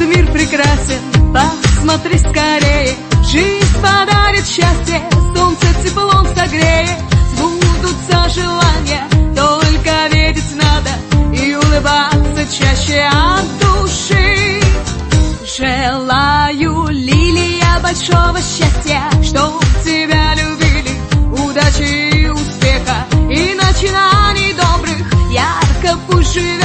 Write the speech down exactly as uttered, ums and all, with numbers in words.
мир прекрасен, посмотри скорее. Жизнь подарит счастье, солнце теплом согреет. Сбудутся желания, только видеть надо и улыбаться чаще от души. Желаю, лилия, большого счастья, чтоб тебя любили, удачи и успеха, и начинаний добрых. Ярко пусть живет